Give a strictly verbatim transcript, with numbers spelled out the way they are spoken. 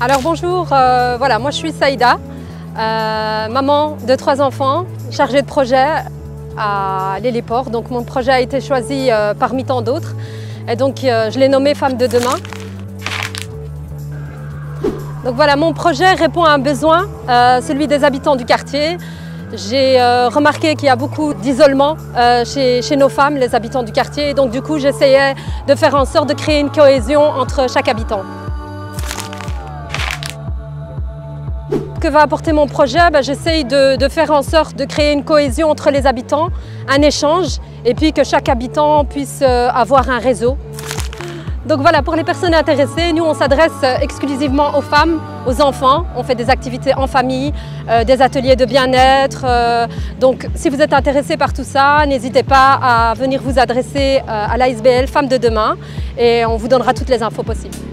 Alors bonjour, euh, voilà, moi je suis Saïda, euh, maman de trois enfants, chargée de projet à l'héliport. Donc mon projet a été choisi euh, parmi tant d'autres et donc euh, je l'ai nommé Femmes de demain. Donc voilà, mon projet répond à un besoin, euh, celui des habitants du quartier. J'ai euh, remarqué qu'il y a beaucoup d'isolement euh, chez, chez nos femmes, les habitants du quartier, et donc du coup j'essayais de faire en sorte de créer une cohésion entre chaque habitant. Ce que va apporter mon projet, ben, j'essaye de, de faire en sorte de créer une cohésion entre les habitants, un échange, et puis que chaque habitant puisse euh, avoir un réseau. Donc voilà, pour les personnes intéressées, nous on s'adresse exclusivement aux femmes, aux enfants. On fait des activités en famille, euh, des ateliers de bien-être. Euh, donc si vous êtes intéressé par tout ça, n'hésitez pas à venir vous adresser euh, à l'A S B L Femmes de demain et on vous donnera toutes les infos possibles.